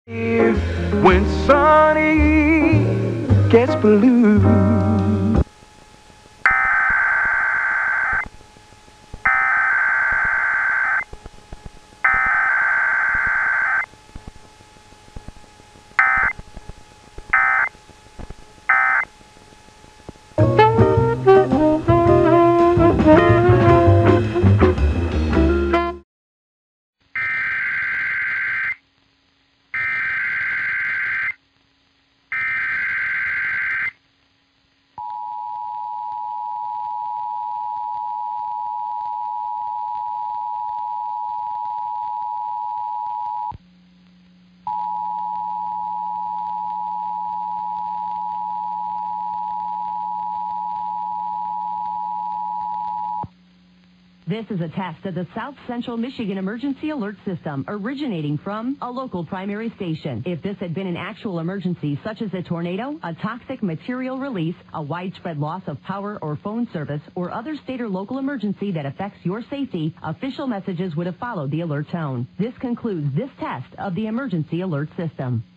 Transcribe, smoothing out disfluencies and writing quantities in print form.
When Sonny gets blue. This is a test of the South Central Michigan Emergency Alert System originating from a local primary station. If this had been an actual emergency, such as a tornado, a toxic material release, a widespread loss of power or phone service, or other state or local emergency that affects your safety, official messages would have followed the alert tone. This concludes this test of the Emergency Alert System.